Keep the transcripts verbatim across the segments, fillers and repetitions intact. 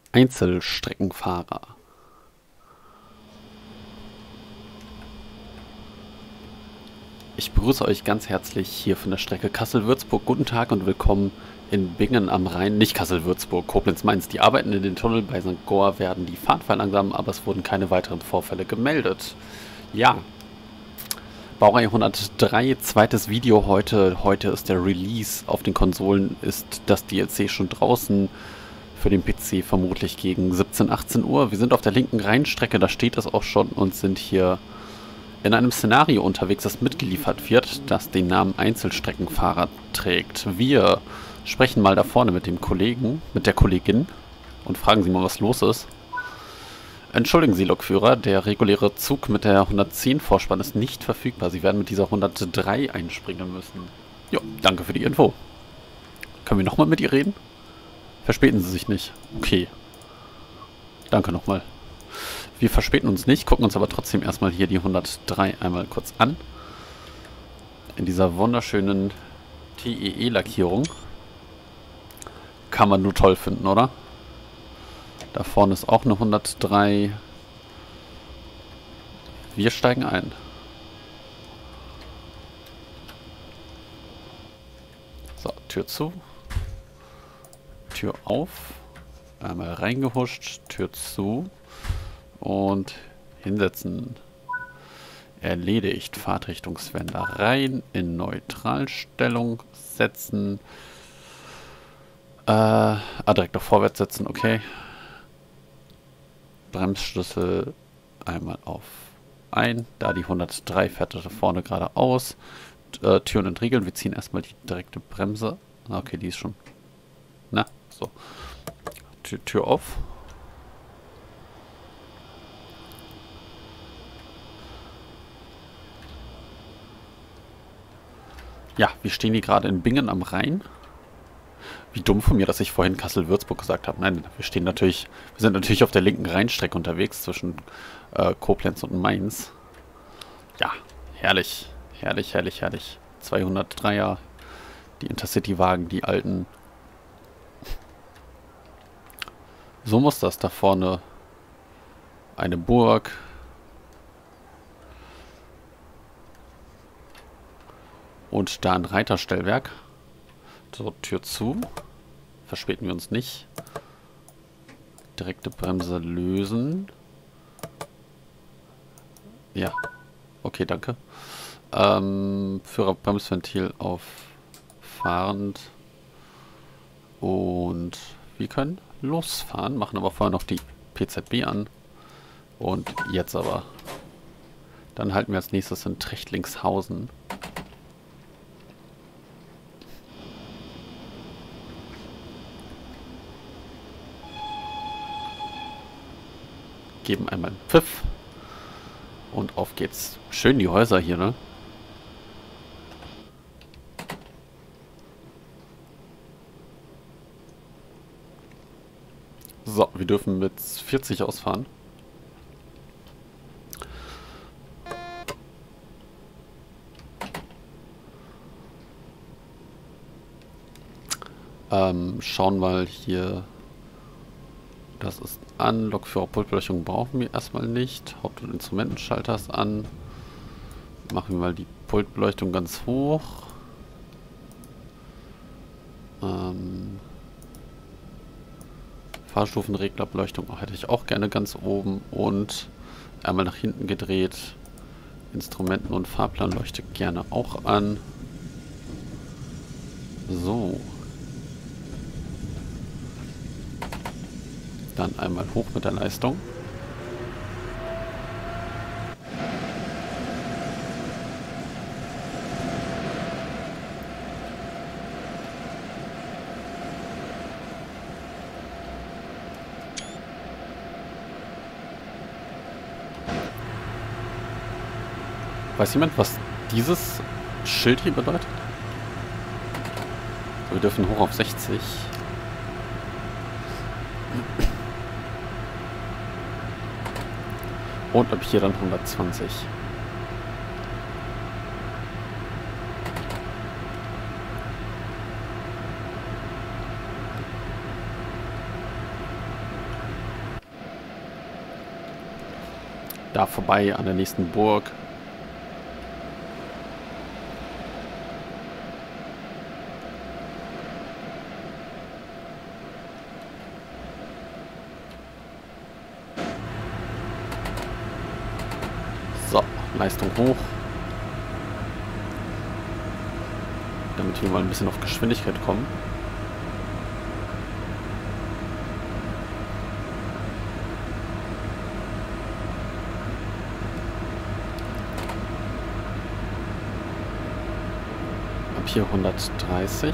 Einzelstreckenfahrer. Ich begrüße euch ganz herzlich hier von der Strecke Kassel-Würzburg. Guten Tag und willkommen in Bingen am Rhein. Nicht Kassel-Würzburg, Koblenz-Mainz. Die Arbeiten in den Tunnel bei Sankt Goar werden die Fahrt verlangsamen, aber es wurden keine weiteren Vorfälle gemeldet. Ja, Baureihe hundertdrei, zweites Video heute. Heute ist der Release. Auf den Konsolen ist das D L C schon draußen. Für den P C vermutlich gegen siebzehn, achtzehn Uhr. Wir sind auf der linken Rheinstrecke, da steht es auch schon, und sind hier in einem Szenario unterwegs, das mitgeliefert wird, das den Namen Einzelstreckenfahrer trägt. Wir sprechen mal da vorne mit dem Kollegen, mit der Kollegin und fragen sie mal, was los ist. Entschuldigen Sie, Lokführer, der reguläre Zug mit der hundertzehn Vorspann ist nicht verfügbar. Sie werden mit dieser hundertdrei einspringen müssen. Jo, danke für die Info. Können wir nochmal mit ihr reden? Verspäten Sie sich nicht. Okay. Danke nochmal. Wir verspäten uns nicht, gucken uns aber trotzdem erstmal hier die hundertdrei einmal kurz an. In dieser wunderschönen T E E-Lackierung. Kann man nur toll finden, oder? Da vorne ist auch eine hundertdrei. Wir steigen ein. So, Tür zu. Tür auf. Einmal reingehuscht. Tür zu. Und hinsetzen. Erledigt. Fahrtrichtungswender rein. In Neutralstellung setzen. Äh, ah, direkt auf Vorwärts setzen. Okay. Bremsschlüssel einmal auf ein. Da die hundertdrei fährt da vorne geradeaus. Äh, Türen entriegeln. Wir ziehen erstmal die direkte Bremse. Okay, die ist schon. Na, so. Tür, Tür auf. Ja, wir stehen hier gerade in Bingen am Rhein. Wie dumm von mir, dass ich vorhin Kassel-Würzburg gesagt habe. Nein, wir stehen natürlich, wir sind natürlich auf der linken Rheinstrecke unterwegs zwischen äh, Koblenz und Mainz. Ja, herrlich, herrlich, herrlich, herrlich. zweihundertdreier, die Intercity-Wagen, die alten. So muss das da vorne. Eine Burg. Und da ein Reiterstellwerk. So, Tür zu. Verspäten wir uns nicht. Direkte Bremse lösen. Ja. Okay, danke. Ähm, Führerbremsventil auf fahrend. Und wir können losfahren. Machen aber vorher noch die P Z B an. Und jetzt aber. Dann halten wir als nächstes in Trechtlingshausen. Geben einmal einen Pfiff. Und auf geht's. Schön die Häuser hier, ne? So, wir dürfen mit vierzig ausfahren. Ähm, schauen mal hier. Das ist an. Lokführer-Pultbeleuchtung brauchen wir erstmal nicht. Haupt- und Instrumentenschalter ist an. Machen wir mal die Pultbeleuchtung ganz hoch. Ähm, Fahrstufenreglerbeleuchtung hätte ich auch gerne ganz oben. Und einmal nach hinten gedreht. Instrumenten- und Fahrplanleuchte gerne auch an. So. Dann einmal hoch mit der Leistung. Weiß jemand, was dieses Schild hier bedeutet? Wir dürfen hoch auf sechzig. Und ab hier dann hundertzwanzig. da vorbei an der nächsten Burg. So, Leistung hoch. Damit wir mal ein bisschen auf Geschwindigkeit kommen. Ab hier hundertdreißig.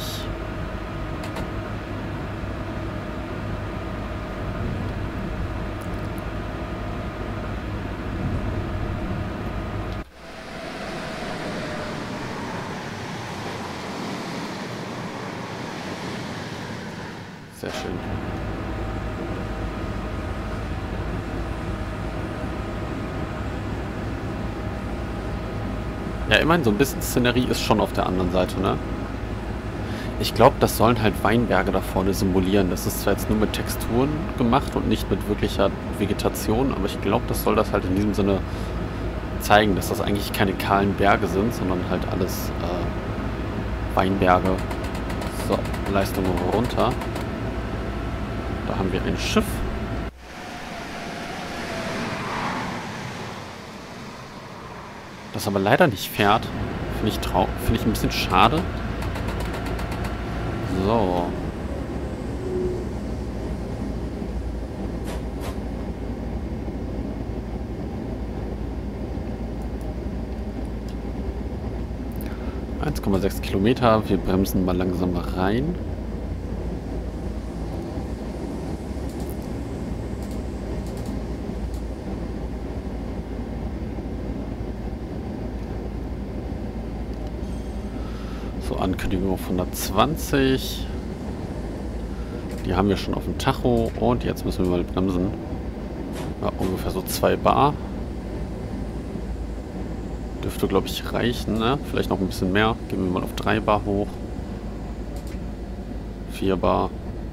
Sehr schön. Ja, immerhin so ein bisschen Szenerie ist schon auf der anderen Seite, ne? Ich glaube, das sollen halt Weinberge da vorne simulieren. Das ist zwar jetzt nur mit Texturen gemacht und nicht mit wirklicher Vegetation, aber ich glaube, das soll das halt in diesem Sinne zeigen, dass das eigentlich keine kahlen Berge sind, sondern halt alles äh, Weinberge. So, Leistung runter. Da haben wir ein Schiff. Das aber leider nicht fährt. Finde ich, trau finde ich ein bisschen schade. So. eins Komma sechs Kilometer. Wir bremsen mal langsam rein. So, Ankündigung auf hundertzwanzig. Die haben wir schon auf dem Tacho. Und jetzt müssen wir mal bremsen. Ja, ungefähr so zwei Bar. Dürfte, glaube ich, reichen, ne? Vielleicht noch ein bisschen mehr. Gehen wir mal auf drei Bar hoch. vier Bar.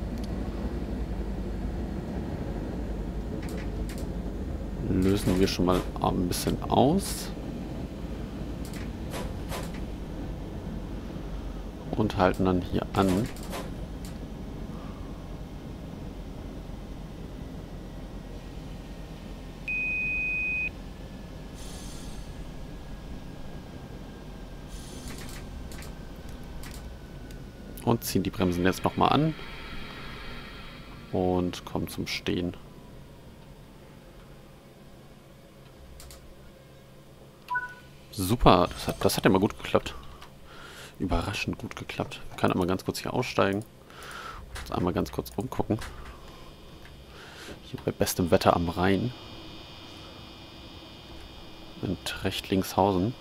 Lösen wir schon mal ein bisschen aus. Und halten dann hier an. Und ziehen die Bremsen jetzt nochmal an. Und kommen zum Stehen. Super, das hat, das hat ja mal gut geklappt. Überraschend gut geklappt. Ich kann einmal ganz kurz hier aussteigen. Jetzt einmal ganz kurz umgucken. Hier bei bestem Wetter am Rhein. In Trechtlingshausen.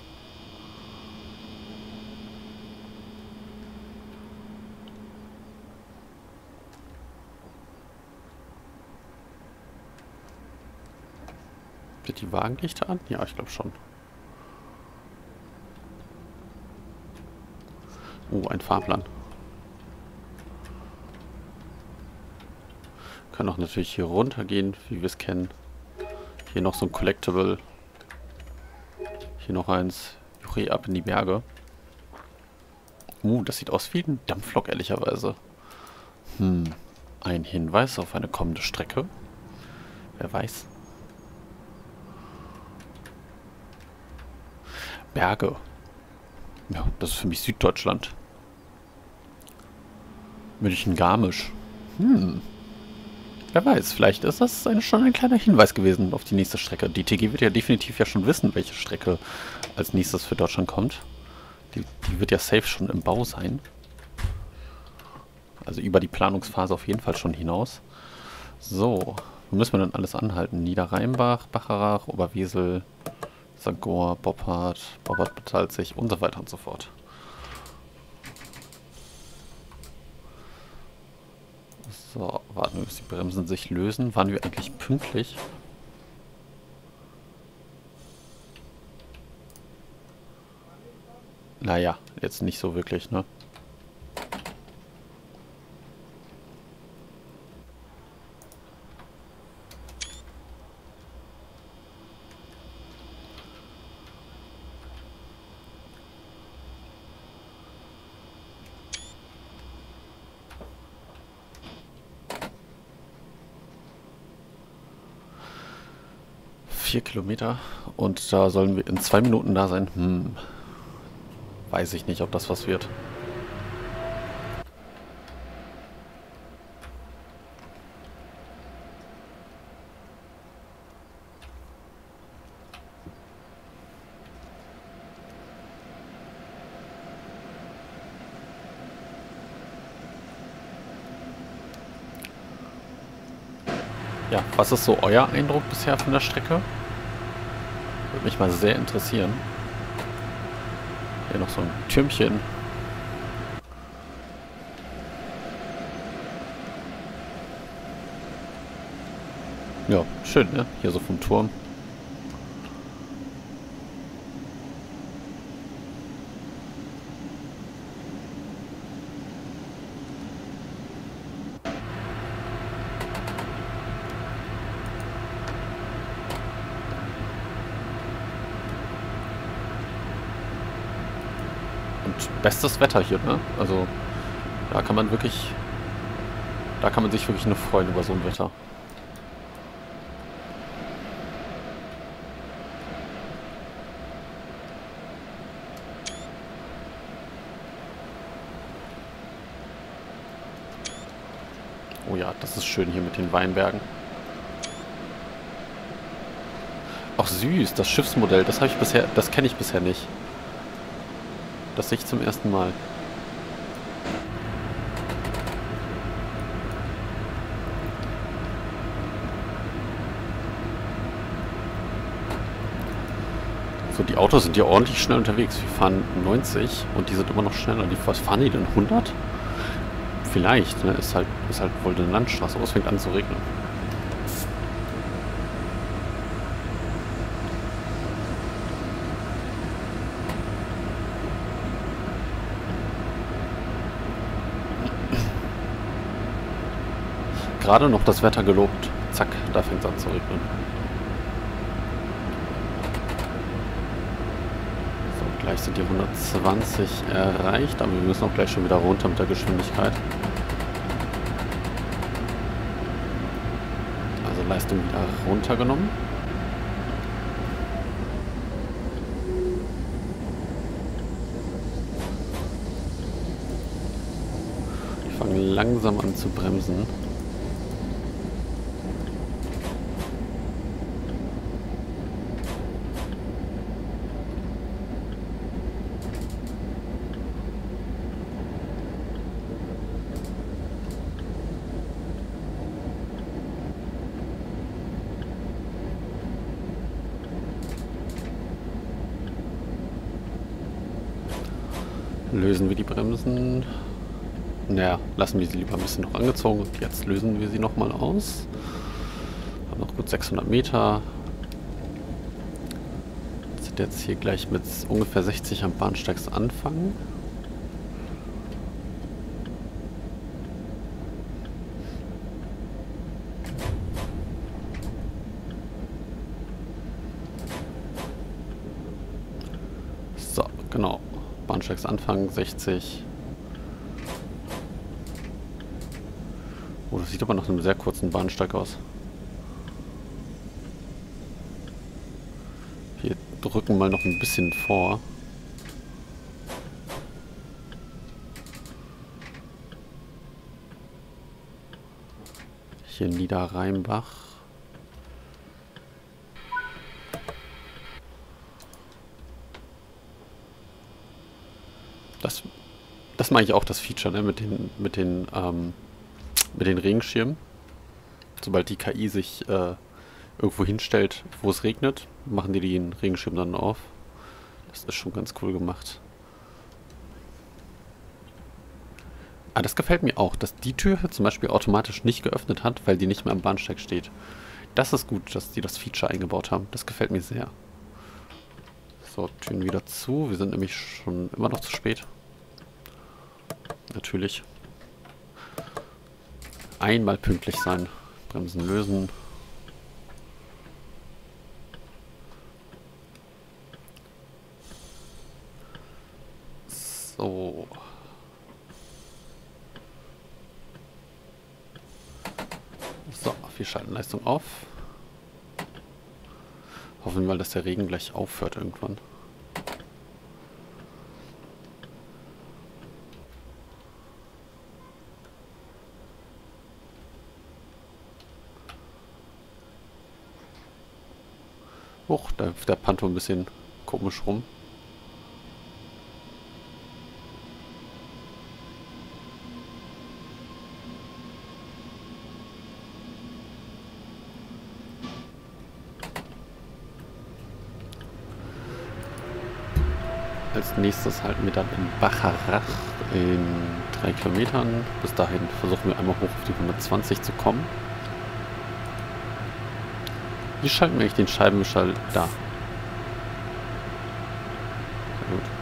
Wird die Wagenlichter an? Ja, ich glaube schon. Oh, ein Fahrplan. Können auch natürlich hier runter gehen, wie wir es kennen. Hier noch so ein Collectible. Hier noch eins. Juche ab in die Berge. Uh, das sieht aus wie ein Dampflok, ehrlicherweise. Hm. Ein Hinweis auf eine kommende Strecke. Wer weiß. Berge. Ja, das ist für mich Süddeutschland. München-Garmisch. Hm. Wer weiß, vielleicht ist das eine, schon ein kleiner Hinweis gewesen auf die nächste Strecke. Die T G wird ja definitiv ja schon wissen, welche Strecke als nächstes für Deutschland kommt. Die, die wird ja safe schon im Bau sein. Also über die Planungsphase auf jeden Fall schon hinaus. So, wo müssen wir dann alles anhalten? Niederrheinbach, Bacharach, Oberwesel, Sankt Goar, Boppard, Boppard bezahlt sich und so weiter und so fort. So, warten wir, bis die Bremsen sich lösen. Waren wir eigentlich pünktlich? Naja, jetzt nicht so wirklich, ne? vier Kilometer und da sollen wir in zwei Minuten da sein. Hm, weiß ich nicht, ob das was wird. Ja, was ist so euer Eindruck bisher von der Strecke? Würde mich mal sehr interessieren. Hier noch so ein Türmchen. Ja, schön, ne? Hier so vom Turm. Und bestes Wetter hier, ne? Also, da kann man wirklich... Da kann man sich wirklich nur freuen über so ein Wetter. Oh ja, das ist schön hier mit den Weinbergen. Ach süß, das Schiffsmodell, das habe ich bisher, das kenne ich bisher nicht. Das sehe ich zum ersten Mal. So, die Autos sind ja ordentlich schnell unterwegs. Wir fahren neunzig und die sind immer noch schneller. Die, was fahren die denn? hundert? Vielleicht, ne? Ist halt, ist halt wohl eine Landstraße, aber es fängt an zu regnen. Gerade noch das Wetter gelobt. Zack, da fängt es an zu regnen. So, gleich sind die hundertzwanzig erreicht, aber wir müssen auch gleich schon wieder runter mit der Geschwindigkeit. Also Leistung wieder runtergenommen. Ich fange langsam an zu bremsen. Lösen wir die Bremsen. Naja, lassen wir sie lieber ein bisschen noch angezogen. Und jetzt lösen wir sie nochmal aus. Haben noch gut sechshundert Meter. Sind jetzt hier gleich mit ungefähr sechzig am Bahnsteigsanfang. So, genau. Bahnsteigsanfang sechzig. Oh, das sieht aber nach einem sehr kurzen Bahnsteig aus. Wir drücken mal noch ein bisschen vor. Hier Niederrheinbach. Das, das meine ich auch, das Feature, ne, mit den, mit den, ähm, mit den Regenschirmen. Sobald die K I sich äh, irgendwo hinstellt, wo es regnet, machen die den Regenschirm dann auf. Das ist schon ganz cool gemacht. Ah, das gefällt mir auch, dass die Tür zum Beispiel automatisch nicht geöffnet hat, weil die nicht mehr am Bahnsteig steht. Das ist gut, dass die das Feature eingebaut haben. Das gefällt mir sehr. So, Türen wieder zu. Wir sind nämlich schon immer noch zu spät. Natürlich. Einmal pünktlich sein. Bremsen lösen. So. So, wir schalten Leistung auf. Hoffen wir mal, dass der Regen gleich aufhört irgendwann. Huch, da hüpft der Panto ein bisschen komisch rum. Als nächstes halten wir dann in Bacharach in drei Kilometern. Bis dahin versuchen wir einmal hoch auf die hundertzwanzig zu kommen. Wie schalten wir eigentlich den Scheibenwischer da? Sehr gut.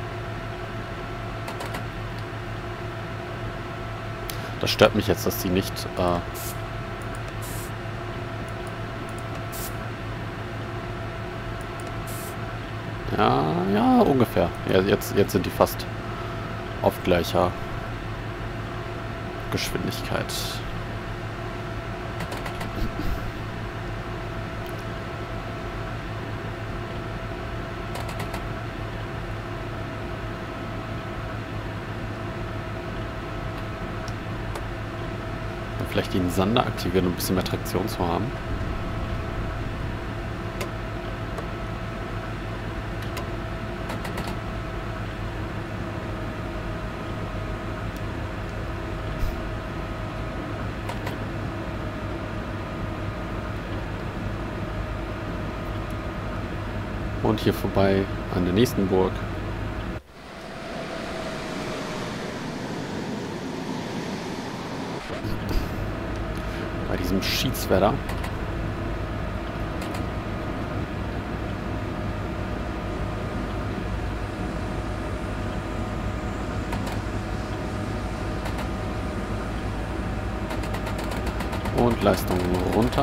Das stört mich jetzt, dass die nicht... Äh ja, ja, ungefähr. Ja, jetzt, jetzt sind die fast auf gleicher Geschwindigkeit. Vielleicht den Sander aktivieren, um ein bisschen mehr Traktion zu haben. Und hier vorbei an der nächsten Burg. Bei diesem Schiedswetter. Und Leistung runter.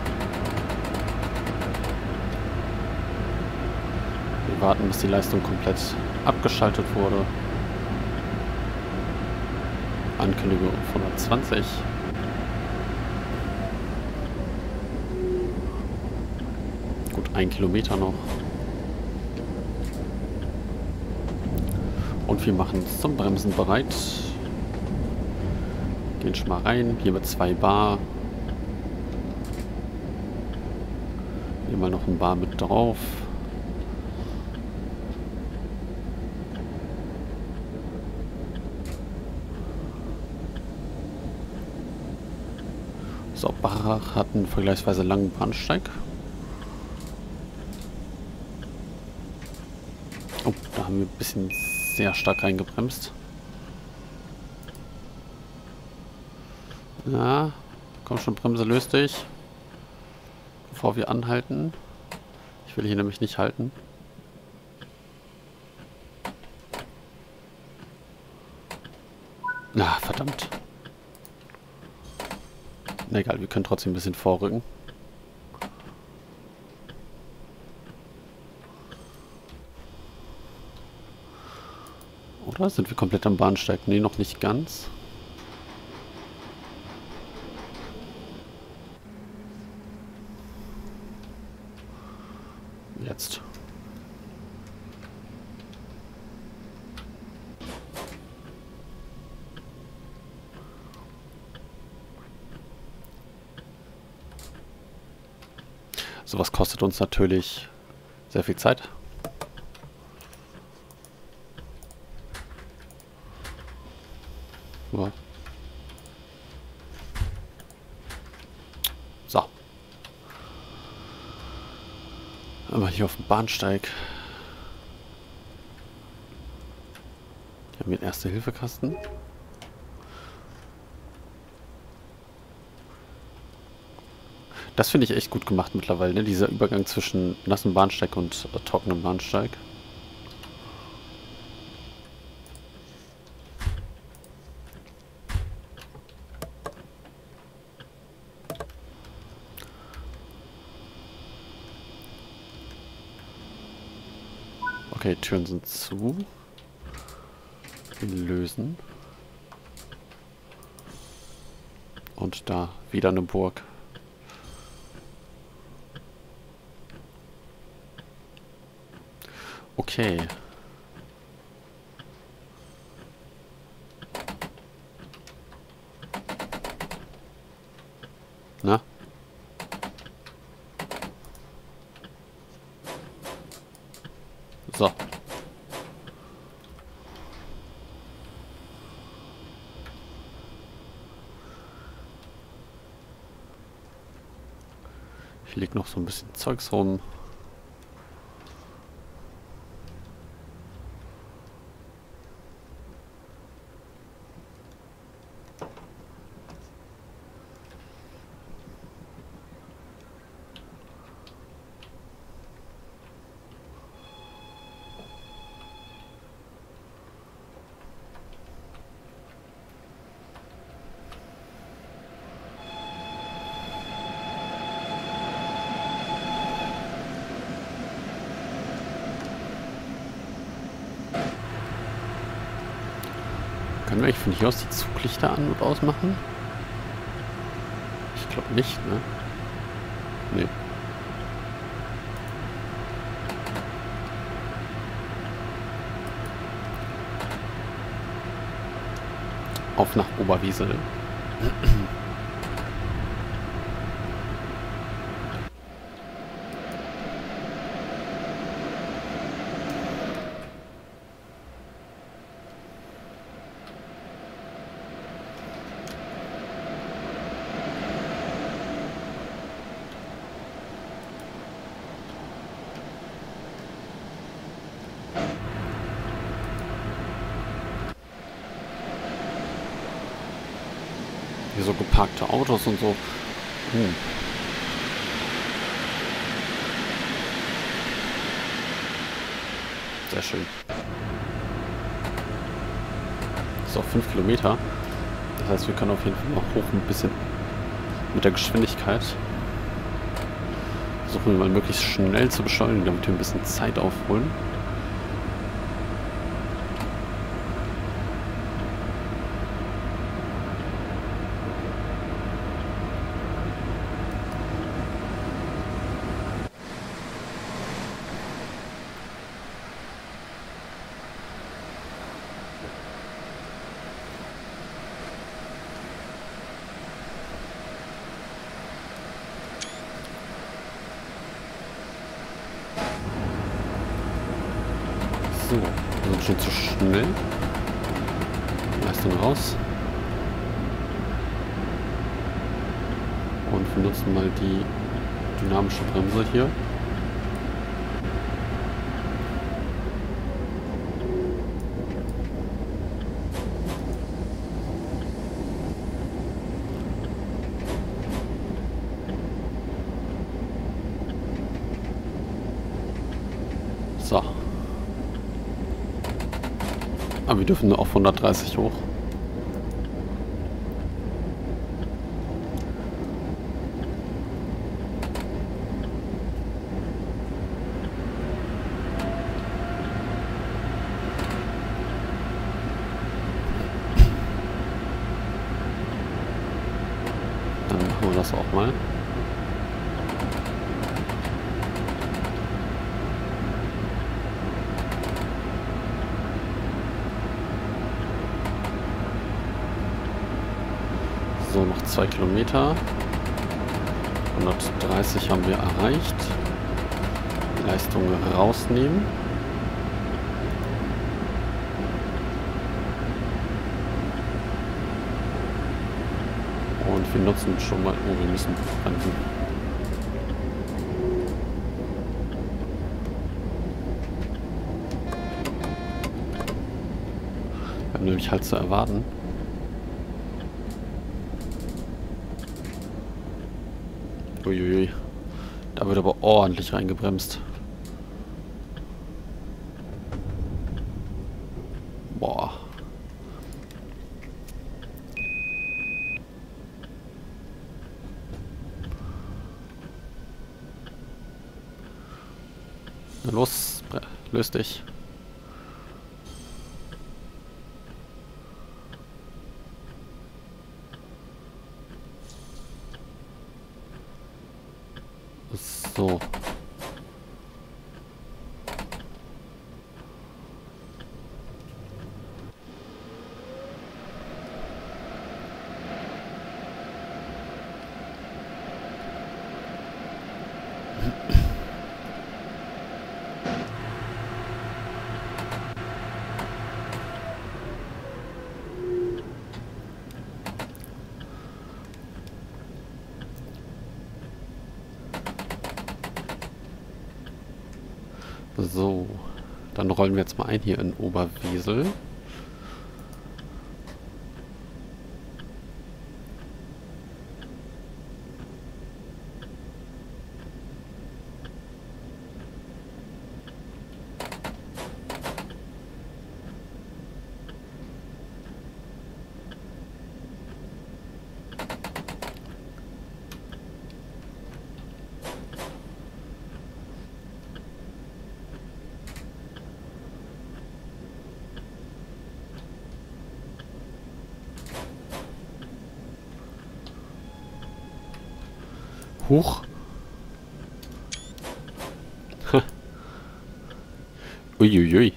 Wir warten, bis die Leistung komplett abgeschaltet wurde. Ankündigung auf hundertzwanzig. Gut, ein Kilometer noch. Und wir machen uns zum Bremsen bereit. Gehen schon mal rein. Hier mit zwei Bar. Nehmen wir noch ein Bar mit drauf. So, Bacharach hat einen vergleichsweise langen Bahnsteig. Oh, da haben wir ein bisschen sehr stark reingebremst. Ja, komm schon, Bremse, löst dich. Bevor wir anhalten. Ich will hier nämlich nicht halten. Na, verdammt. Na egal, wir können trotzdem ein bisschen vorrücken. Oder sind wir komplett am Bahnsteig? Nee, noch nicht ganz. Jetzt. Sowas kostet uns natürlich sehr viel Zeit. Ja. So. Aber hier auf dem Bahnsteig. Hier haben wir einen Erste-Hilfe-Kasten. Das finde ich echt gut gemacht mittlerweile, ne? Dieser Übergang zwischen nassem Bahnsteig und äh, trockenem Bahnsteig. Okay, Türen sind zu. Lösen. Und da wieder eine Burg. Okay. Na? So. Hier liegt noch so ein bisschen Zeugs rum. Können wir eigentlich von hier aus die Zuglichter an- und ausmachen? Ich glaube nicht, ne? Nee. Auf nach Oberwiesel. Hier so geparkte Autos und so. Hm. Sehr schön. Das ist auch fünf Kilometer. Das heißt, wir können auf jeden Fall noch hoch ein bisschen mit der Geschwindigkeit. Versuchen wir mal möglichst schnell zu beschleunigen, damit wir ein bisschen Zeit aufholen. So, wir sind schon zu schnell. Leistung raus. Und wir nutzen mal die dynamische Bremse hier. So. Aber wir dürfen nur auf hundertdreißig hoch. Dann machen wir das auch mal. So, noch zwei Kilometer. hundertdreißig haben wir erreicht. Leistung rausnehmen. Und wir nutzen schon mal... Oh, wir müssen bremsen. Wir haben nämlich halt zu erwarten. Uiuiui. Da wird aber ordentlich reingebremst. Boah. Na los, löst dich. So. So, dann rollen wir jetzt mal ein hier in Oberwesel. Huch. Uiuiui.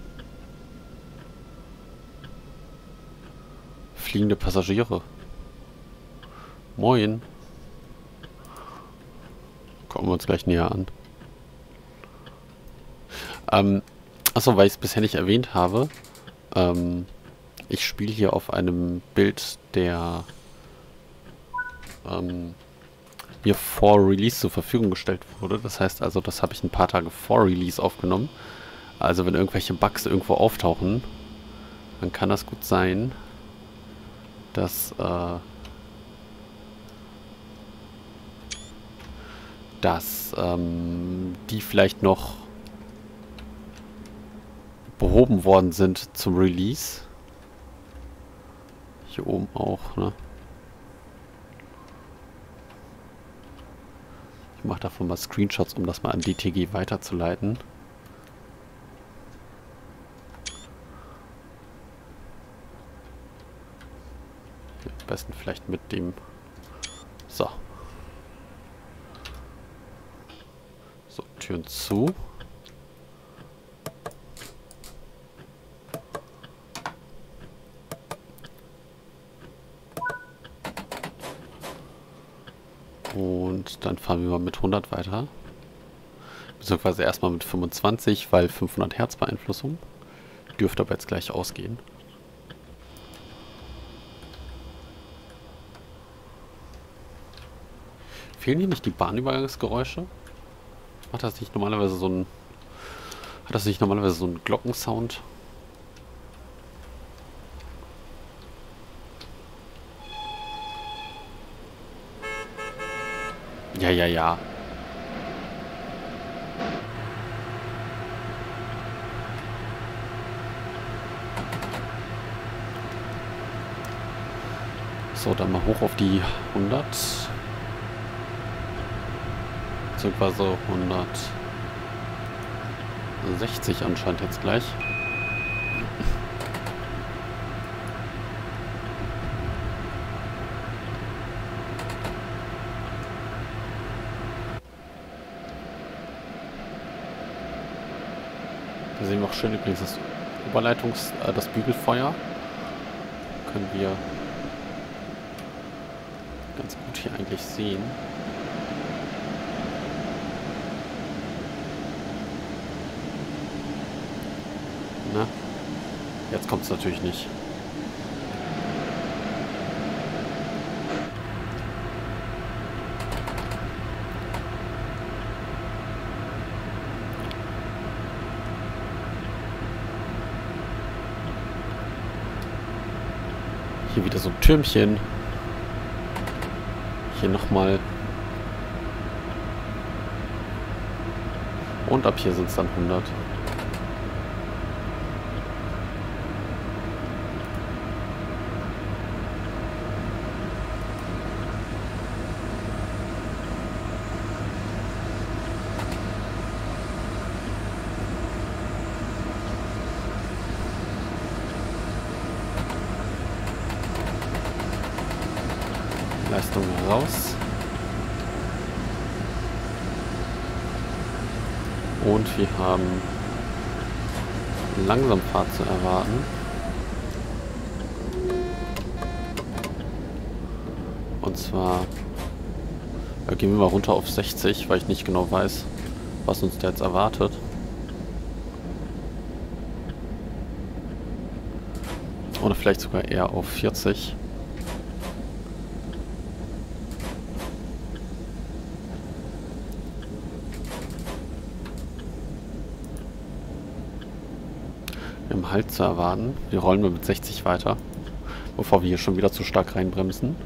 Fliegende Passagiere. Moin. Gucken wir uns gleich näher an. Ähm, achso, weil ich es bisher nicht erwähnt habe. Ähm, ich spiele hier auf einem Bild, der ähm, mir vor Release zur Verfügung gestellt wurde. Das heißt also, das habe ich ein paar Tage vor Release aufgenommen. Also wenn irgendwelche Bugs irgendwo auftauchen, dann kann das gut sein, dass äh, dass ähm, die vielleicht noch behoben worden sind zum Release. Hier oben auch, ne? Ich mache davon mal Screenshots, um das mal an D T G weiterzuleiten. Am besten vielleicht mit dem... So. So, Türen zu. Und dann fahren wir mal mit hundert weiter. Beziehungsweise erstmal mit fünfundzwanzig, weil fünfhundert Hertz Beeinflussung. Dürfte aber jetzt gleich ausgehen. Fehlen hier nicht die Bahnübergangsgeräusche? Macht das nicht normalerweise so ein... Hat das nicht normalerweise so einen Glockensound? Ja, ja, ja. So, dann mal hoch auf die hundert. Beziehungsweise hundertsechzig anscheinend jetzt gleich. Da sehen wir auch schön übrigens das Oberleitungs-, äh, das Bügelfeuer. Können wir ganz gut hier eigentlich sehen. Na, jetzt kommt es natürlich nicht. Hier wieder so ein Türmchen. Hier nochmal. Und ab hier sind es dann hundert. Leistung raus. Und wir haben Langsamfahrt zu erwarten. Und zwar Äh, gehen wir mal runter auf sechzig, weil ich nicht genau weiß, was uns da jetzt erwartet. Oder vielleicht sogar eher auf vierzig. Wir haben Halt zu erwarten. Wir rollen wir mit sechzig weiter, bevor wir hier schon wieder zu stark reinbremsen.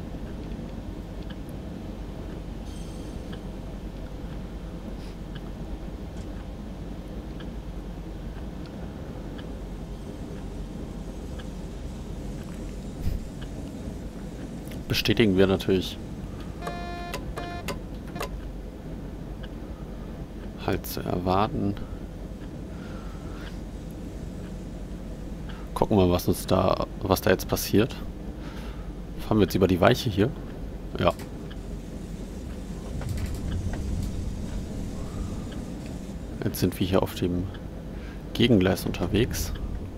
Bestätigen wir natürlich. Halt zu erwarten. Gucken wir mal, was uns da, was da jetzt passiert. Fahren wir jetzt über die Weiche hier? Ja. Jetzt sind wir hier auf dem Gegengleis unterwegs.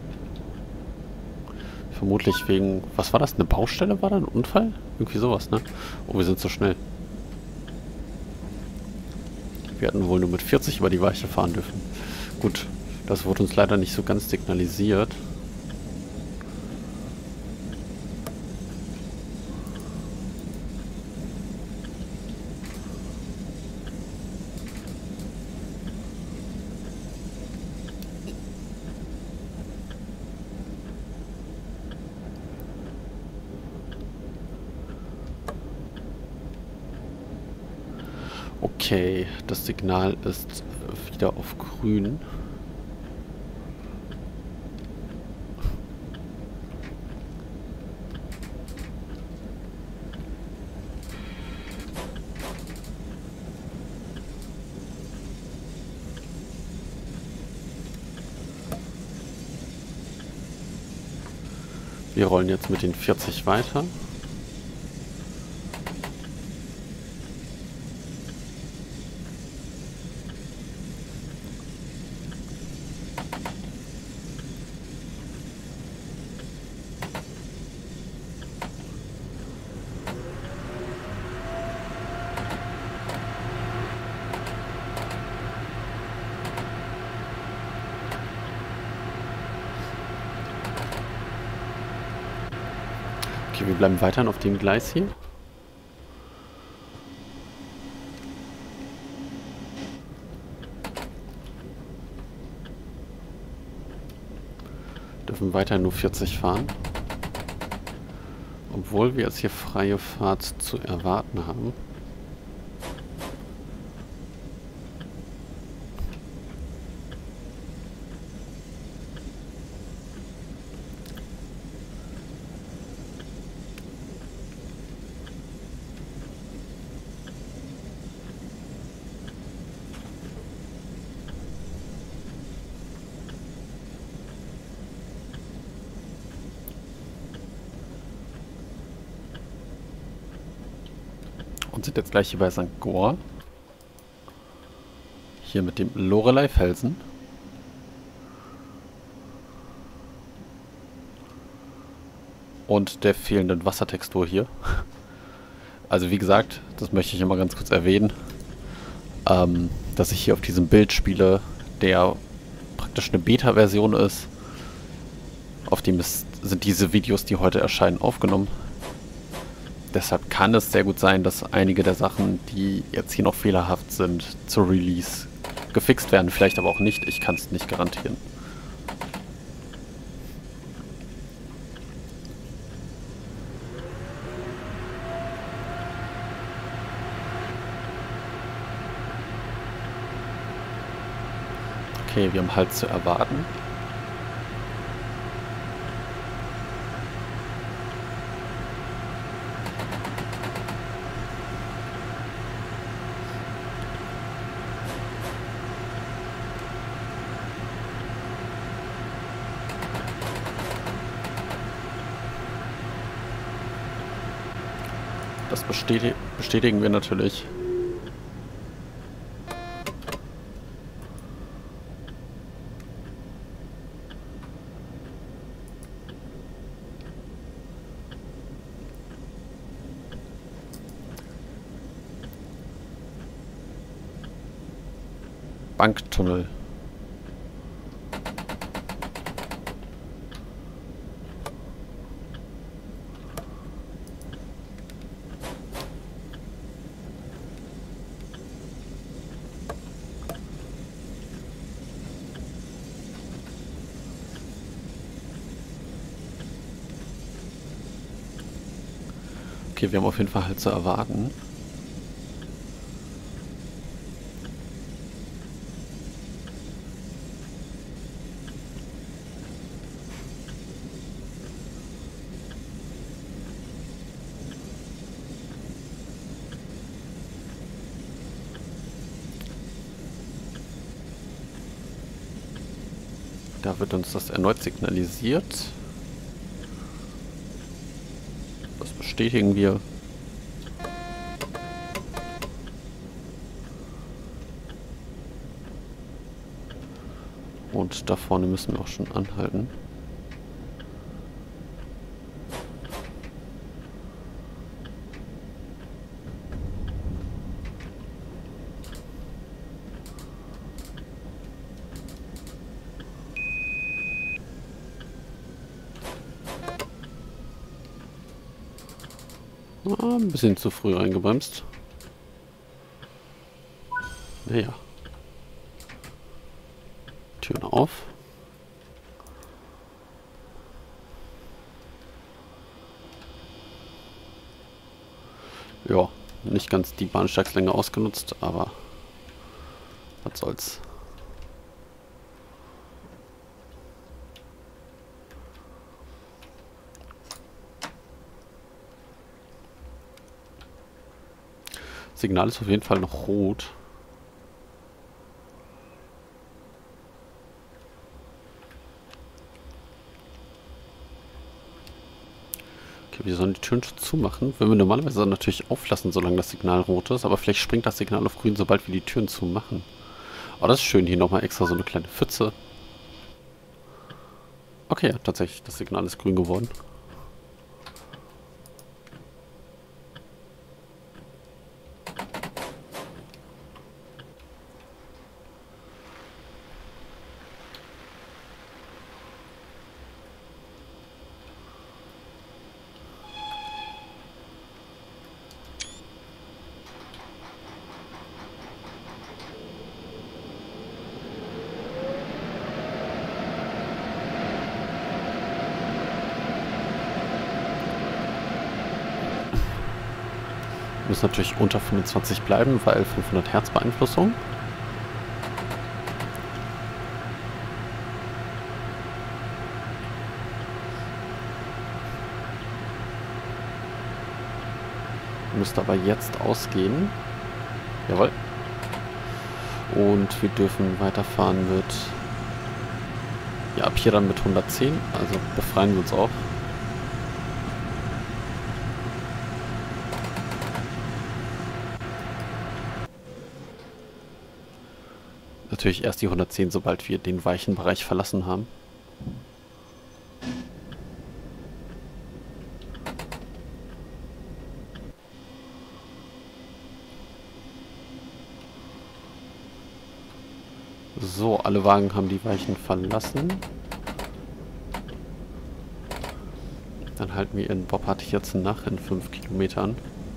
Vermutlich wegen... Was war das? Eine Baustelle war da? Ein Unfall? Irgendwie sowas, ne? Oh, wir sind so schnell. Wir hätten wohl nur mit vierzig über die Weiche fahren dürfen. Gut, das wurde uns leider nicht so ganz signalisiert. Okay, das Signal ist wieder auf grün. Wir rollen jetzt mit den vierzig weiter. Okay, wir bleiben weiterhin auf dem Gleis hier. Dürfen weiterhin nur vierzig fahren. Obwohl wir jetzt hier freie Fahrt zu erwarten haben. Und sind jetzt gleich hier bei Sankt Goar. Hier mit dem Lorelei-Felsen. Und der fehlenden Wassertextur hier. Also wie gesagt, das möchte ich immer ganz kurz erwähnen, ähm, dass ich hier auf diesem Bild spiele, der praktisch eine Beta-Version ist. Auf dem ist, sind diese Videos, die heute erscheinen, aufgenommen. Deshalb kann es sehr gut sein, dass einige der Sachen, die jetzt hier noch fehlerhaft sind, zur Release gefixt werden. Vielleicht aber auch nicht. Ich kann es nicht garantieren. Okay, wir haben Halt zu erwarten. Das bestäti- bestätigen wir natürlich. Banktunnel. Okay, wir haben auf jeden Fall halt zu erwarten. Da wird uns das erneut signalisiert. Das bestätigen wir. Und da vorne müssen wir auch schon anhalten. Ah, ein bisschen zu früh reingebremst. Naja. Türen auf. Ja, nicht ganz die Bahnsteigslänge ausgenutzt, aber was soll's. Signal ist auf jeden Fall noch rot. Okay, wir sollen die Türen schon zumachen. Wenn wir normalerweise dann natürlich auflassen, solange das Signal rot ist. Aber vielleicht springt das Signal auf grün, sobald wir die Türen zumachen. Aber das ist schön. Hier nochmal extra so eine kleine Pfütze. Okay, ja, tatsächlich. Das Signal ist grün geworden. Wir müssen natürlich unter fünfundzwanzig bleiben, weil fünfhundert Hertz Beeinflussung. Müsste aber jetzt ausgehen. Jawohl. Und wir dürfen weiterfahren mit... Ja, ab hier dann mit hundertzehn. Also befreien wir uns auch. Natürlich erst die hundertzehn, sobald wir den weichen Bereich verlassen haben. So, alle Wagen haben die Weichen verlassen. Dann halten wir in Boppard jetzt nach in fünf Kilometern.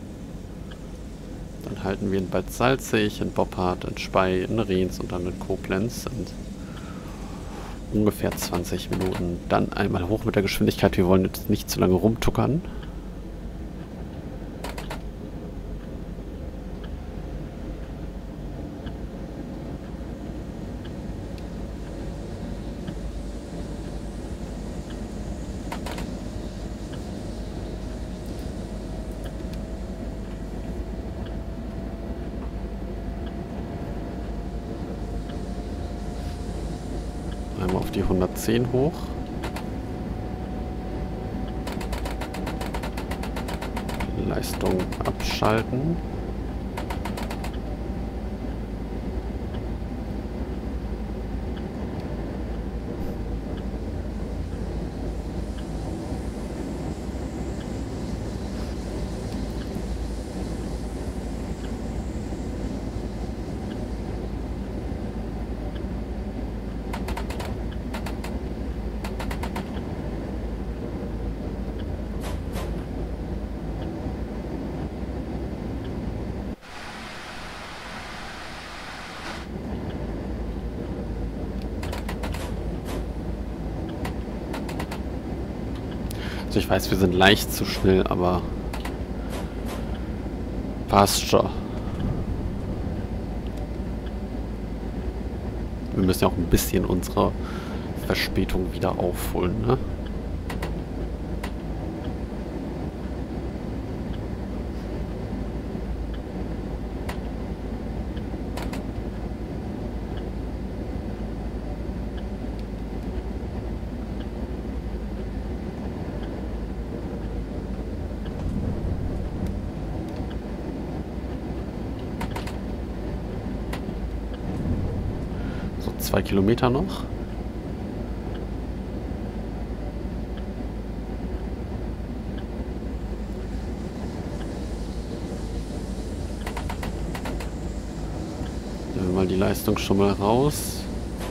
Dann halten wir in Bad Salzig, in Boppard, in Spey, in Rehns und dann in Koblenz. Und ungefähr zwanzig Minuten. Dann einmal hoch mit der Geschwindigkeit. Wir wollen jetzt nicht zu lange rumtuckern. Einmal auf die hundertzehn hoch. Leistung abschalten. Also ich weiß, wir sind leicht zu schnell, aber passt schon. Wir müssen ja auch ein bisschen unsere Verspätung wieder aufholen, ne? Zwei Kilometer noch. Nehmen wir mal die Leistung schon mal raus.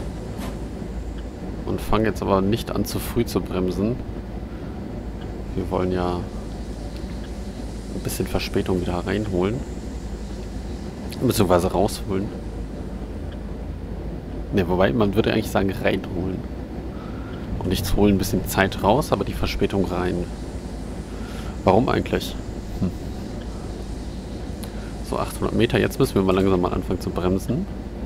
Und fangen jetzt aber nicht an, zu früh zu bremsen. Wir wollen ja ein bisschen Verspätung wieder reinholen. Beziehungsweise rausholen. Ne, wobei, man würde eigentlich sagen, reinholen. Und nichts holen, ein bisschen Zeit raus, aber die Verspätung rein. Warum eigentlich? Hm. So, achthundert Meter. Jetzt müssen wir mal langsam mal anfangen zu bremsen.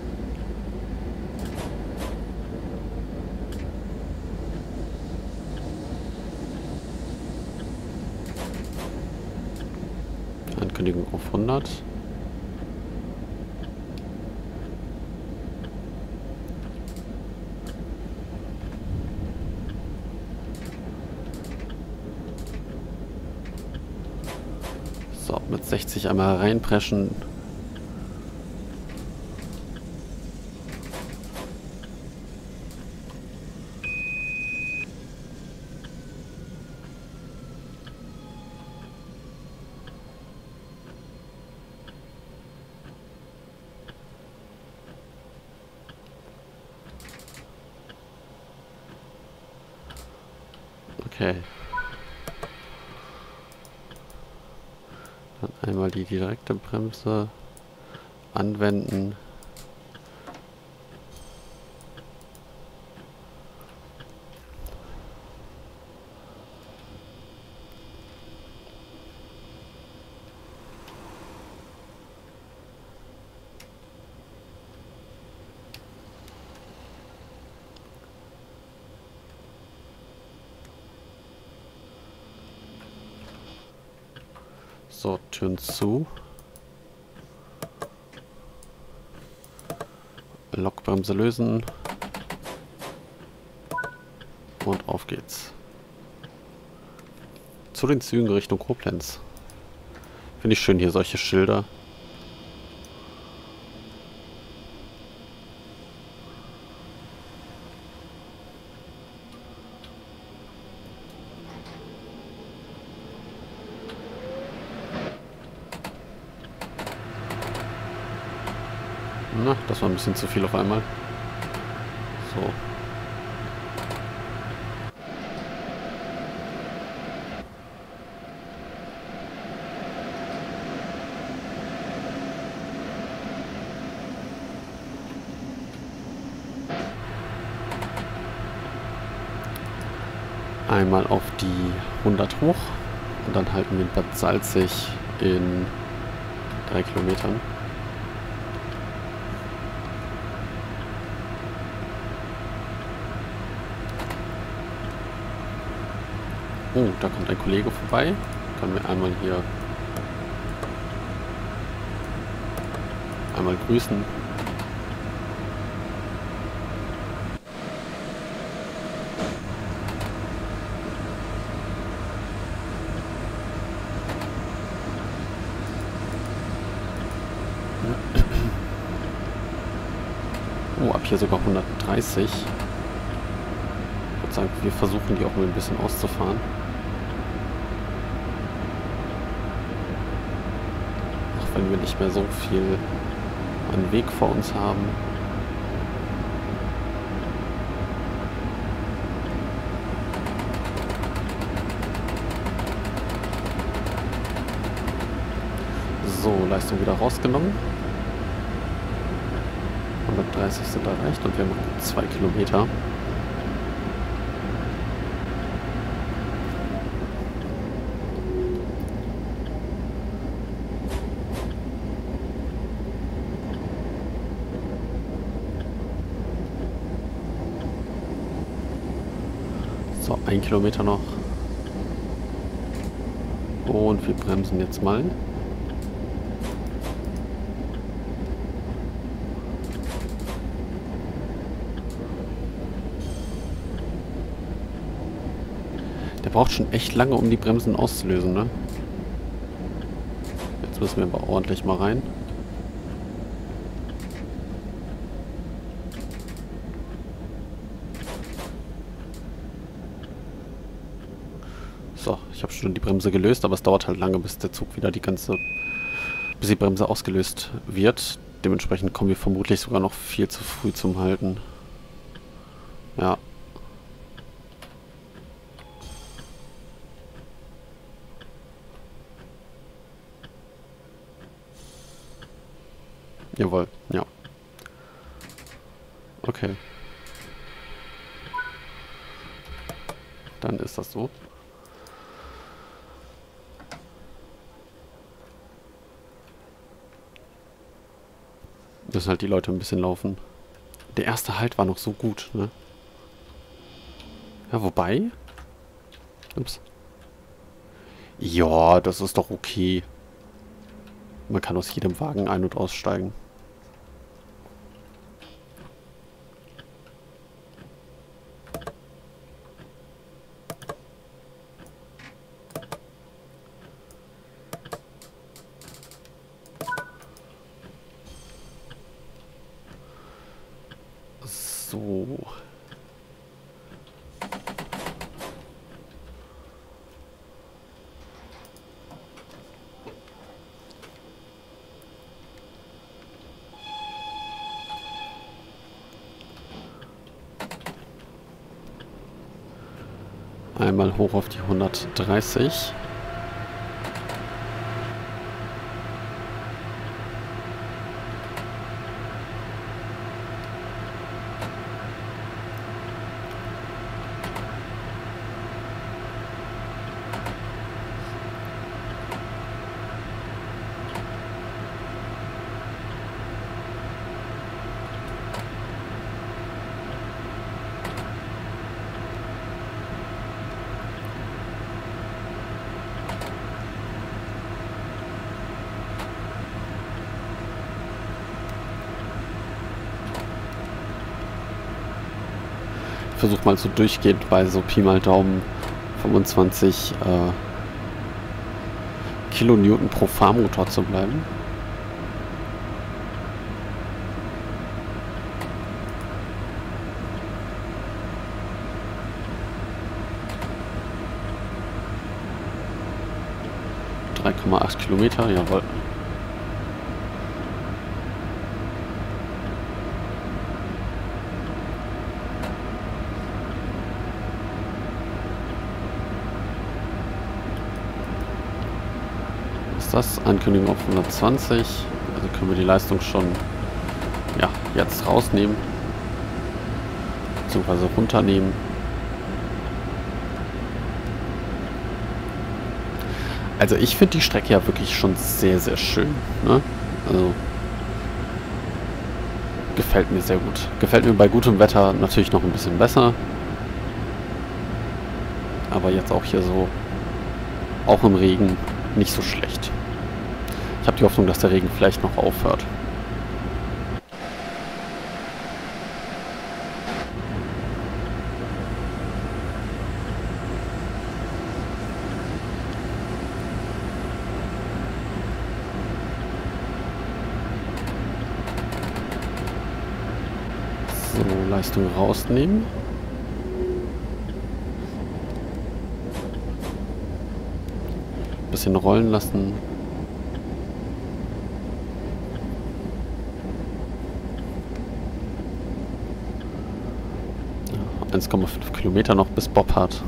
Ankündigung auf hundert. So, mit sechzig einmal reinpreschen. Okay. Dann einmal die direkte Bremse anwenden. So, Türen zu. Lokbremse lösen. Und auf geht's. Zu den Zügen Richtung Koblenz. Finde ich schön hier, solche Schilder. Na, das war ein bisschen zu viel auf einmal. So. Einmal auf die hundert hoch und dann halten wir in Bad Salzig in drei Kilometern. Oh, da kommt ein Kollege vorbei. Können wir einmal hier einmal grüßen. Oh, ab hier sogar hundertdreißig. Ich würde sagen, wir versuchen die auch mal ein bisschen auszufahren. Auch wenn wir nicht mehr so viel an Weg vor uns haben. So, Leistung wieder rausgenommen. hundertdreißig sind erreicht und wir machen zwei Kilometer. So, ein Kilometer noch. Und wir bremsen jetzt mal. Der braucht schon echt lange, um die Bremsen auszulösen, ne? Jetzt müssen wir aber ordentlich mal rein. So, ich habe schon die Bremse gelöst, aber es dauert halt lange, bis der Zug wieder die ganze... bis die Bremse ausgelöst wird. Dementsprechend kommen wir vermutlich sogar noch viel zu früh zum Halten. Ja. Jawohl, ja. Okay. Dann ist das so. Müssen halt die Leute ein bisschen laufen. Der erste Halt war noch so gut, ne? Ja, wobei... Ups. Ja, das ist doch okay. Man kann aus jedem Wagen ein- und aussteigen. So. Einmal hoch auf die hundertdreißig. Versuch mal so durchgehend bei so Pi mal Daumen fünfundzwanzig äh, Kilonewton pro Fahrmotor zu bleiben. drei Komma acht Kilometer, jawohl. Das Ankündigung auf hundertzwanzig, also können wir die Leistung schon ja, jetzt rausnehmen beziehungsweise runternehmen. Also ich finde die Strecke ja wirklich schon sehr, sehr schön, ne? Also gefällt mir sehr gut. Gefällt mir bei gutem Wetter natürlich noch ein bisschen besser, aber jetzt auch hier so, auch im Regen, nicht so schlecht. Ich habe die Hoffnung, dass der Regen vielleicht noch aufhört. So, Leistung rausnehmen. Bisschen rollen lassen. eins Komma fünf Kilometer noch bis Boppard.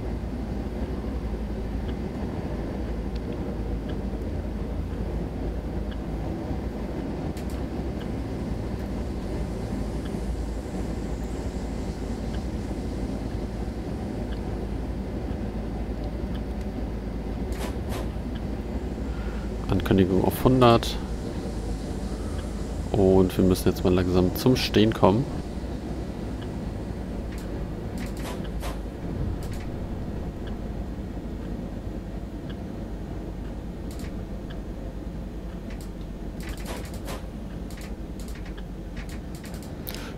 Ankündigung auf hundert. Und wir müssen jetzt mal langsam zum Stehen kommen.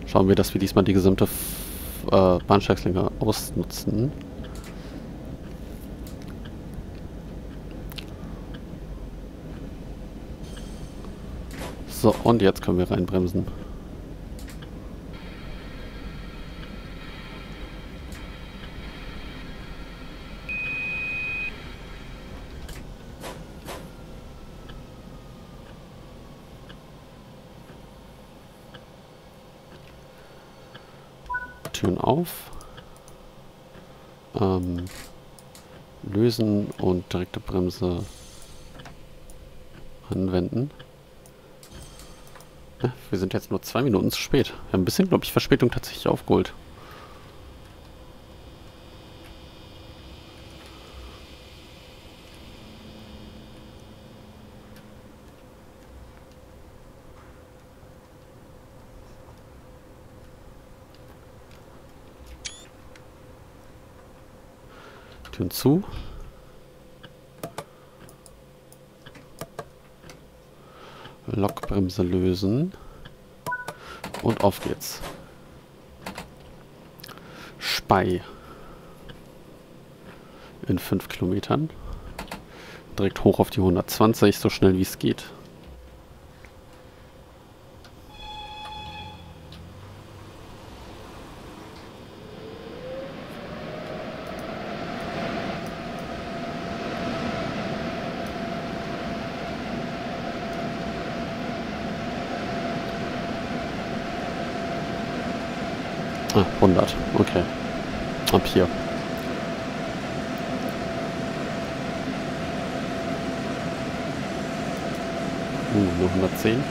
Schauen wir, dass wir diesmal die gesamte F äh, Bahnsteigslänge ausnutzen. So, und jetzt können wir reinbremsen. Türen auf. Ähm, lösen und direkte Bremse anwenden. Ja, wir sind jetzt nur zwei Minuten zu spät. Wir haben ein bisschen, glaube ich, Verspätung tatsächlich aufgeholt. Türen zu. Lokbremse lösen. Und auf geht's. Spey. In fünf Kilometern. Direkt hoch auf die hundertzwanzig, so schnell wie es geht. Ah, hundert. Okay. Ab hier. Uh, nur hundertzehn.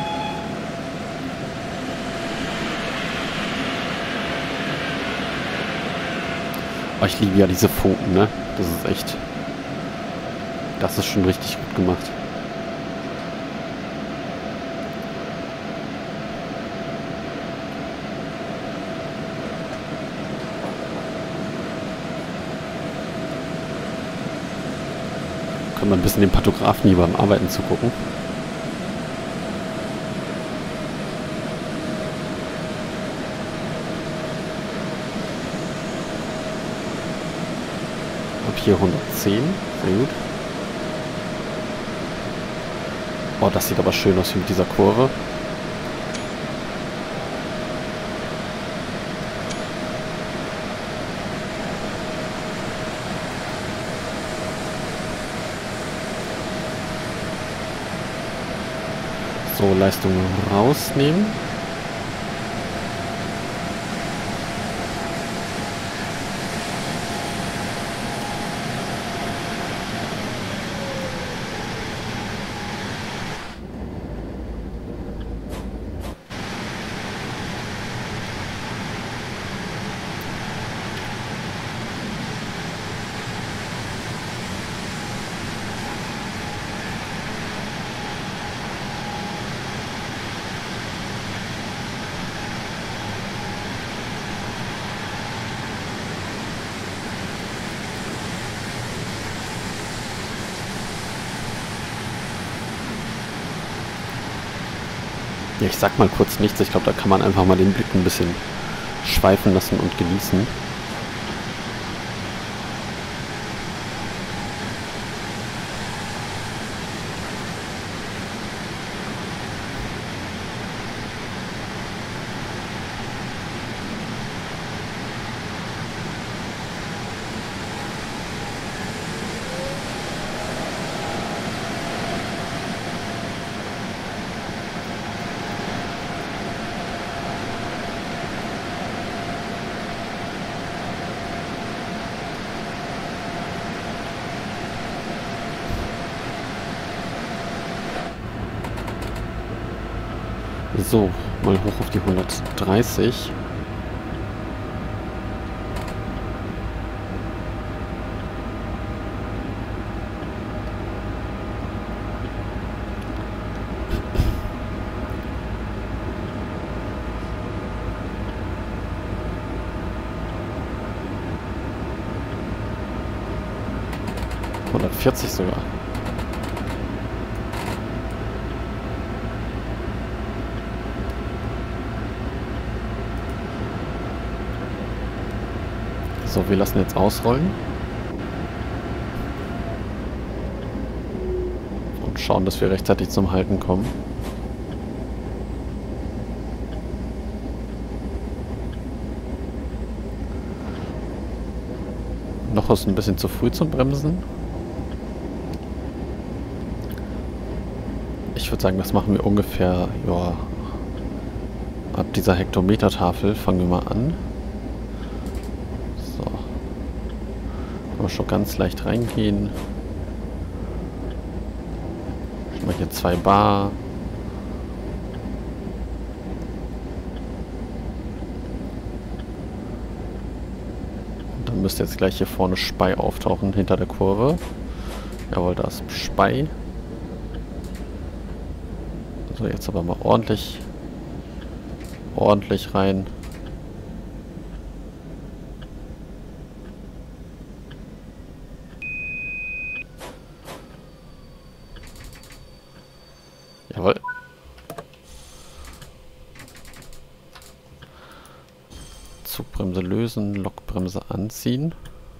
Oh, ich liebe ja diese Funken, ne? Das ist echt... Das ist schon richtig gut gemacht. Können wir ein bisschen den Pantographen hier beim Arbeiten zugucken. Ab hier hundertzehn, sehr gut. Oh, das sieht aber schön aus mit dieser Kurve. So, Leistung rausnehmen. Ja, ich sag mal kurz nichts. Ich glaube, da kann man einfach mal den Blick ein bisschen schweifen lassen und genießen. So, mal hoch auf die hundertdreißig. hundertvierzig sogar. So, wir lassen jetzt ausrollen. Und schauen, dass wir rechtzeitig zum Halten kommen. Noch ist ein bisschen zu früh zum Bremsen. Ich würde sagen, das machen wir ungefähr, ja, ab dieser Hektometertafel fangen wir mal an. So. Können wir schon ganz leicht reingehen. Schon mal hier zwei Bar. Und dann müsste jetzt gleich hier vorne Spey auftauchen hinter der Kurve. Jawohl, da ist Spey. So, jetzt aber mal ordentlich, ordentlich rein. Jawohl. Zugbremse lösen, Lokbremse anziehen.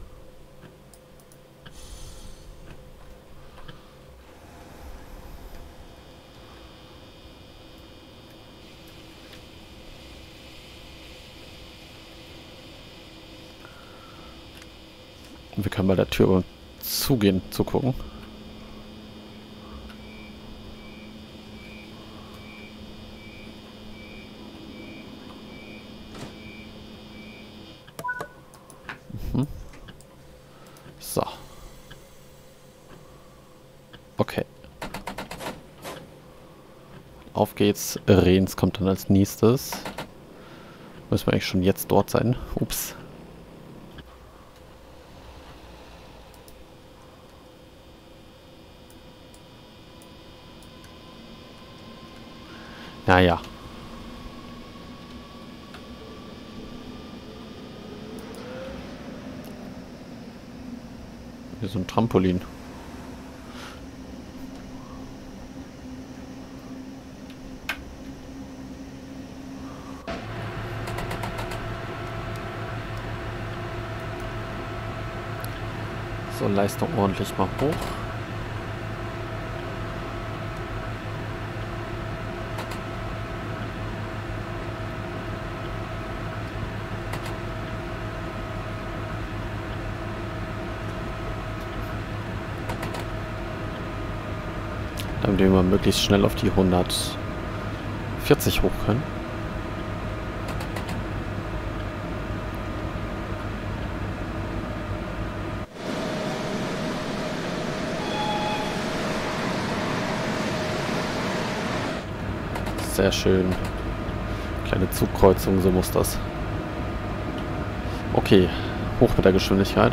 Wir können bei der Tür zugehen, zu gucken. Mhm. So. Okay. Auf geht's. Rehns kommt dann als nächstes. Müssen wir eigentlich schon jetzt dort sein. Ups. Naja. Hier so ein Trampolin. So, Leistung ordentlich mal hoch. Damit wir möglichst schnell auf die hundertvierzig hoch können. Sehr schön. Kleine Zugkreuzung, so muss das. Okay, hoch mit der Geschwindigkeit.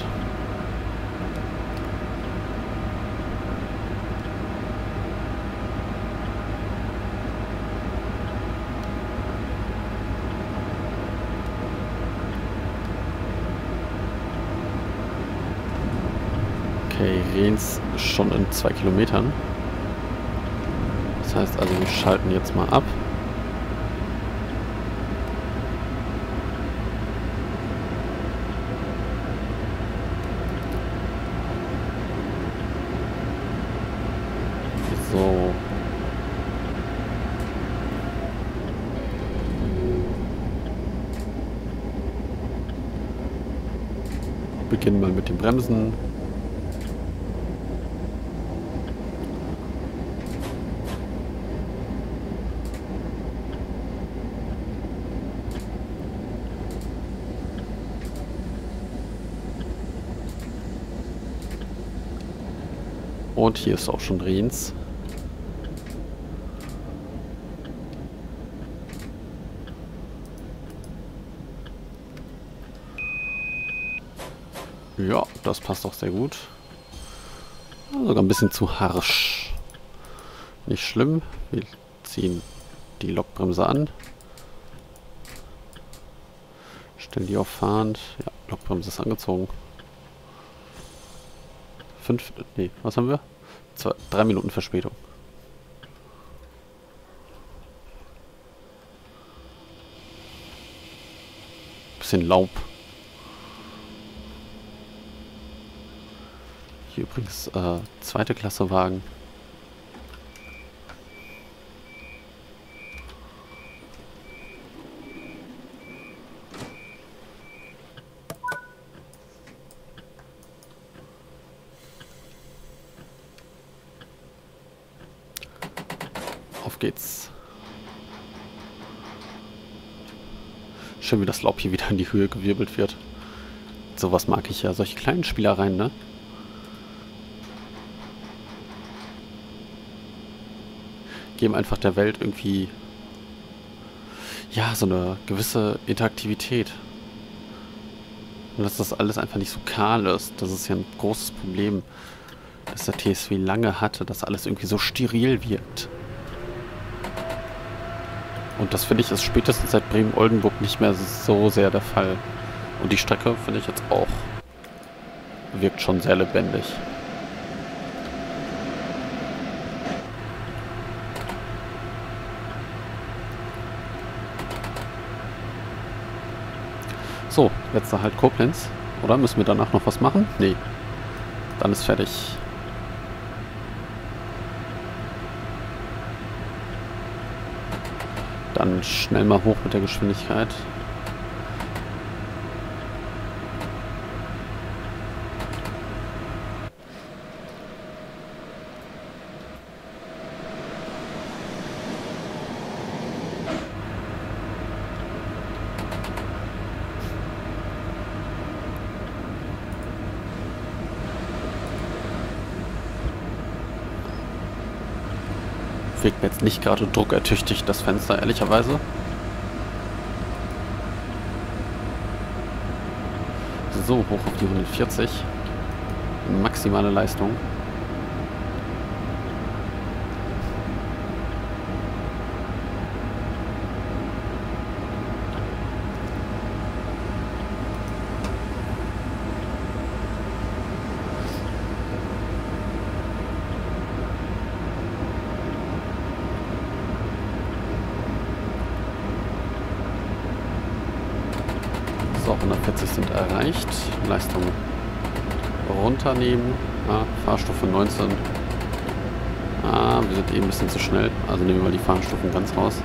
Okay, Rehns schon in zwei Kilometern. Das heißt also, wir schalten jetzt mal ab. So. Beginnen mal mit den Bremsen. Und hier ist auch schon Rehns. Ja, das passt auch sehr gut. Sogar ein bisschen zu harsch. Nicht schlimm. Wir ziehen die Lokbremse an. Stellen die auf fahrend. Ja, Lokbremse ist angezogen. Fünf, nee, was haben wir? Zwei, drei Minuten Verspätung. Bisschen Laub. übrigens äh, zweite Klasse Wagen. Auf geht's. Schön, wie das Laub hier wieder in die Höhe gewirbelt wird. Sowas mag ich ja, solche kleinen Spielereien, ne? Geben einfach der Welt irgendwie, ja, so eine gewisse Interaktivität. Und dass das alles einfach nicht so kahl ist. Das ist ja ein großes Problem, dass der T S W lange hatte, dass alles irgendwie so steril wirkt. Und das finde ich ist spätestens seit Bremen-Oldenburg nicht mehr so sehr der Fall. Und die Strecke finde ich jetzt auch wirkt schon sehr lebendig. So, letzter Halt Koblenz. Oder müssen wir danach noch was machen? Nee. Dann ist fertig. Dann schnell mal hoch mit der Geschwindigkeit. Wirkt mir jetzt nicht gerade druckertüchtig, das Fenster, ehrlicherweise. So, hoch auf die hundertvierzig. Maximale Leistung. So, hundertvierzig sind erreicht. Leistung runternehmen. Ah, Fahrstufe neunzehn. Ah, wir sind eh ein bisschen zu schnell. Also nehmen wir mal die Fahrstufen ganz raus.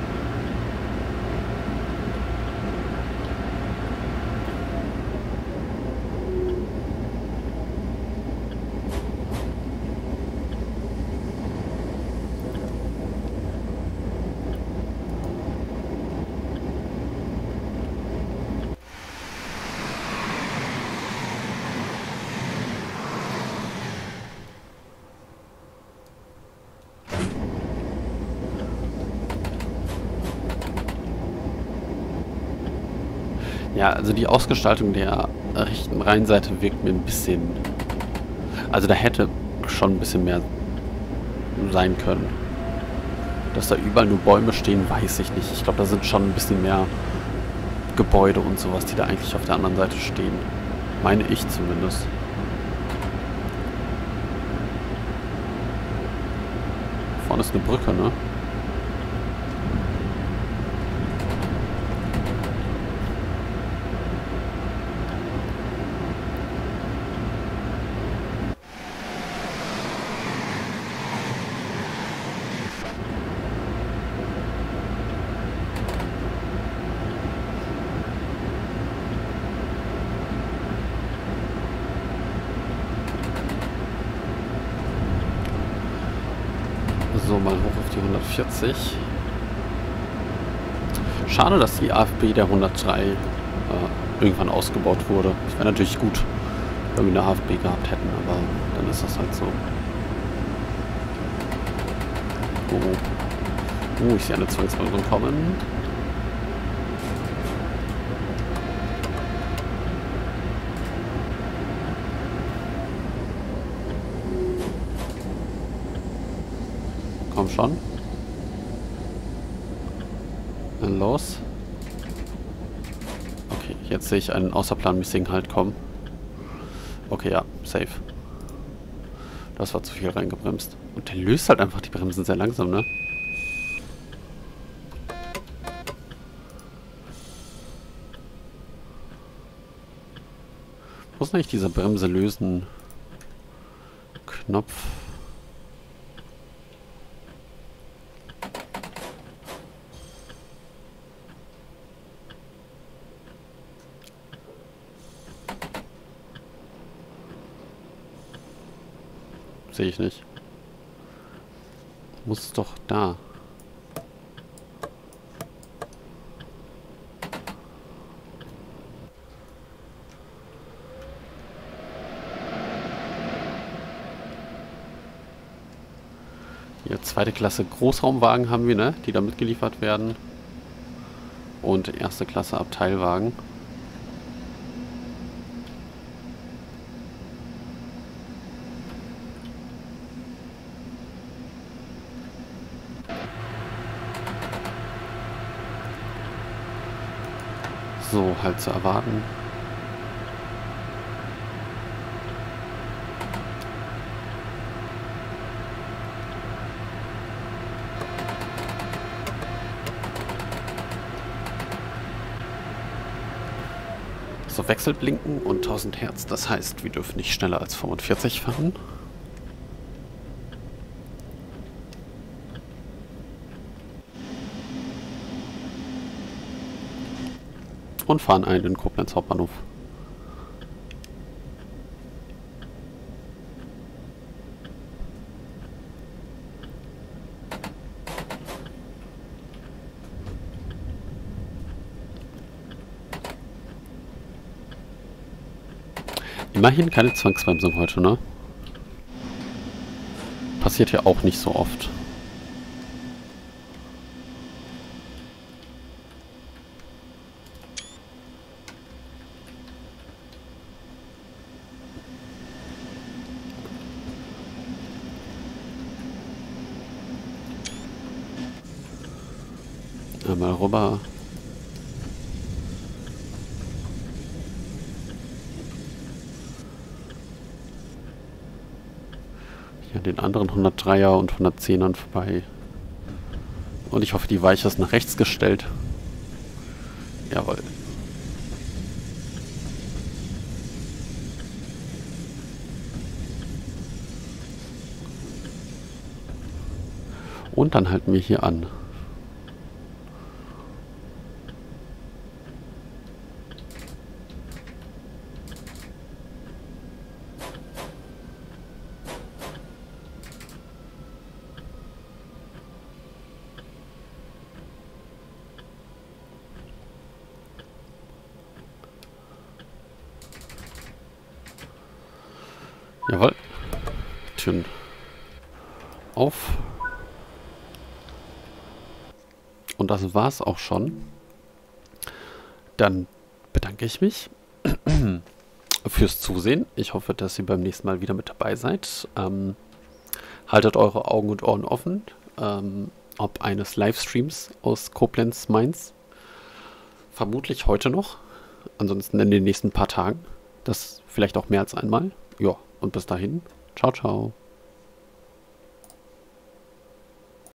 Ja, also die Ausgestaltung der rechten Rheinseite wirkt mir ein bisschen... Also da hätte schon ein bisschen mehr sein können. Dass da überall nur Bäume stehen, weiß ich nicht. Ich glaube, da sind schon ein bisschen mehr Gebäude und sowas, die da eigentlich auf der anderen Seite stehen. Meine ich zumindest. Vorne ist eine Brücke, ne? So, mal hoch auf die hundertvierzig. Schade, dass die A F B der hundertdrei äh, irgendwann ausgebaut wurde. Es wäre natürlich gut, wenn wir eine A F B gehabt hätten, aber dann ist das halt so. Oh, oh ich sehe eine Zwangsräumung kommen. Komm schon. Dann los. Okay, jetzt sehe ich einen außerplanmäßigen Halt kommen. Okay, ja, safe. Das war zu viel reingebremst. Und der löst halt einfach die Bremsen sehr langsam, ne? Wo ist denn eigentlich dieser Bremse lösen Knopf. Sehe ich nicht. Muss doch da. Hier, zweite Klasse Großraumwagen haben wir, ne? Die da mitgeliefert werden. Und erste Klasse Abteilwagen. So, halt zu erwarten. So, Wechselblinken und tausend Hertz. Das heißt, wir dürfen nicht schneller als fünfundvierzig fahren. Und fahren ein in den Koblenz Hauptbahnhof. Immerhin keine Zwangsbremsung heute, ne? Passiert ja auch nicht so oft. Einmal rüber. Hier an den anderen hundertdreier und hundertzehnern vorbei. Und ich hoffe, die Weiche ist nach rechts gestellt. Jawohl. Und dann halten wir hier an. Jawohl. Türen auf. Und das war's auch schon. Dann bedanke ich mich fürs Zusehen. Ich hoffe, dass ihr beim nächsten Mal wieder mit dabei seid. Ähm, haltet eure Augen und Ohren offen, ähm, ob eines Livestreams aus Koblenz, Mainz. Vermutlich heute noch. Ansonsten in den nächsten paar Tagen. Das vielleicht auch mehr als einmal. Ja, und bis dahin. Ciao, ciao.